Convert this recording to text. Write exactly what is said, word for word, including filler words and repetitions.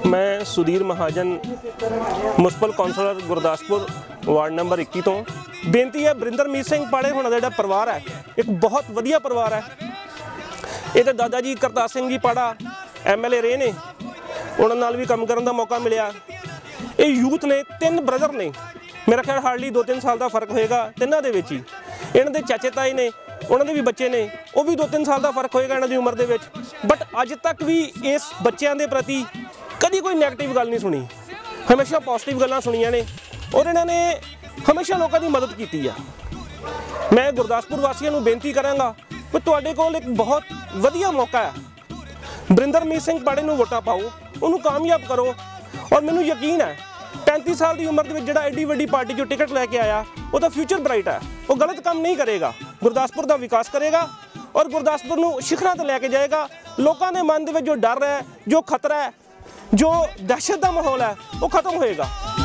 मैं Sudhir Mahajan municipal councillor Gurdaspur ward number इक्की तो बेनती है बरिंदरमीत सिंह पाड़े होना दा परिवार है एक बहुत वधिया परिवार है। ये तो दादा जी करतार सिंह जी पाड़ा एम एल ए रहे ने, उन्होंने नाल भी काम करने का मौका मिले। ये यूथ ने तीन ब्रदर ने, मेरा ख्याल हार्डली दो तीन साल का फर्क होएगा तिन्हों के विच ही। इन्हों के चाचे ताए ने, उन्होंने भी बच्चे ने, वो भी दो तीन साल का फर्क होएगा इन्हों की उम्र के। बट अज तक भी इस बच्चों के प्रति कभी कोई नैगेटिव गल नहीं सुनी, हमेशा पॉजिटिव गल्लां सुनिया ने और इन्होंने हमेशा लोगों की मदद की है। मैं गुरदासपुर वासियों को बेनती कराँगा कि तुहाडे कोल एक बहुत वधिया मौका है, बरिंदरमीत सिंह पाड़े नूं वोटां पाओ, उन्होंने कामयाब करो। और मैनूं यकीन है पैंती साल की उम्र के जिहड़ा एड्डी वड्डी पार्टी जो टिकट लैके आया वो तो फ्यूचर ब्राइट है, वो गलत काम नहीं करेगा, गुरदासपुर का विकास करेगा और गुरदासपुर नूं शिखरां ते लैके जाएगा। लोगों के मन में जो डर है, जो खतरा है, जो दहशत का माहौल है, वो खत्म होएगा।